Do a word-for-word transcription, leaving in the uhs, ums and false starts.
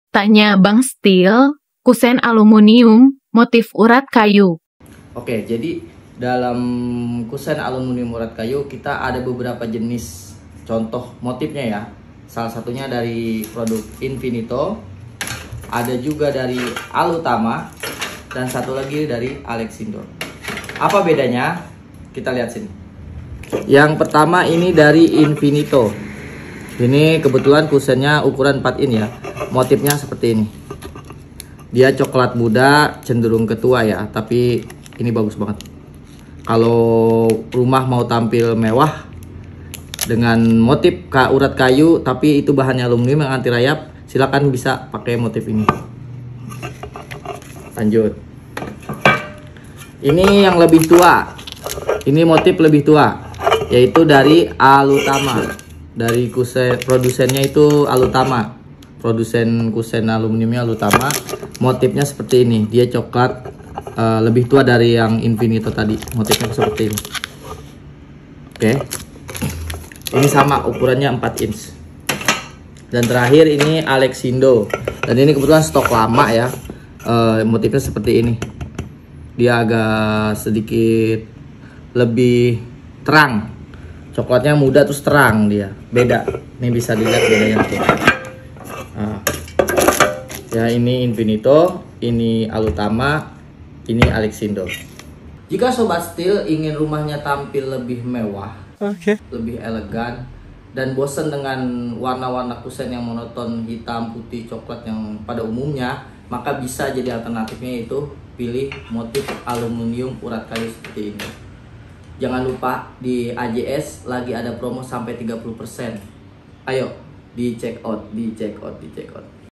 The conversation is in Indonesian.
Tanya Bang Steel, kusen aluminium, motif urat kayu. Oke, jadi dalam kusen aluminium urat kayu kita ada beberapa jenis contoh motifnya ya. Salah satunya dari produk Infinito, ada juga dari Alutama, dan satu lagi dari Alexindo. Apa bedanya? Kita lihat sini. Yang pertama ini dari Infinito. Ini kebetulan kusennya ukuran empat in ya. Motifnya seperti ini. Dia coklat muda, cenderung ketua ya, tapi ini bagus banget. Kalau rumah mau tampil mewah dengan motif urat kayu tapi itu bahannya aluminium yang anti rayap, silakan bisa pakai motif ini. Lanjut. Ini yang lebih tua. Ini motif lebih tua, yaitu dari Alutama. Dari kusen produsennya itu Alutama. Produsen kusen aluminiumnya Alutama. Motifnya seperti ini. Dia coklat, uh, lebih tua dari yang Infinito tadi. Motifnya seperti ini. Oke. Ini sama ukurannya empat inch. Dan terakhir ini Alexindo. Dan ini kebetulan stok lama ya. Uh, motifnya seperti ini. Dia agak sedikit lebih terang. Coklatnya muda terus terang dia. Beda. Ini bisa dilihat bedanya tuh. Nah. Ya, ini Infinito, ini Alutama, ini Alexindo. Jika Sobat Steel ingin rumahnya tampil lebih mewah, okay, lebih elegan, dan bosan dengan warna-warna kusen yang monoton hitam, putih, coklat yang pada umumnya, maka bisa jadi alternatifnya itu pilih motif aluminium urat kayu seperti ini. Jangan lupa di A J S lagi ada promo sampai tiga puluh persen. Ayo di check out, di check out, di check out.